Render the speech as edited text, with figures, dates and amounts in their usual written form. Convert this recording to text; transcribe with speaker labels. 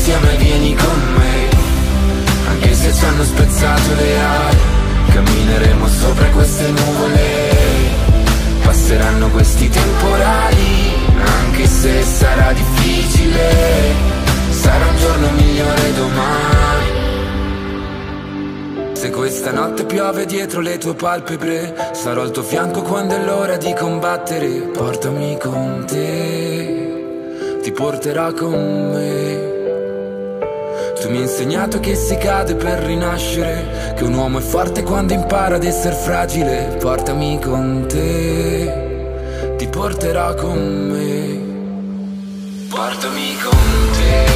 Speaker 1: insieme, vieni con me. Anche se ci hanno spezzato le ali, cammineremo sopra queste nuvole. Passeranno questi temporali, anche se sarà difficile. Sarà un giorno migliore domani. Se questa notte piove dietro le tue palpebre, sarò al tuo fianco quando è l'ora di combattere. Portami con te, ti porterà con me. Tu mi hai insegnato che si cade per rinascere, che un uomo è forte quando impara ad essere fragile. Portami con te, ti porterà con me. Portami con te.